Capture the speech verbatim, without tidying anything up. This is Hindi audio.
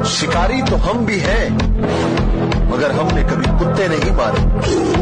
शिकारी तो हम भी हैं, मगर हमने कभी कुत्ते नहीं मारे।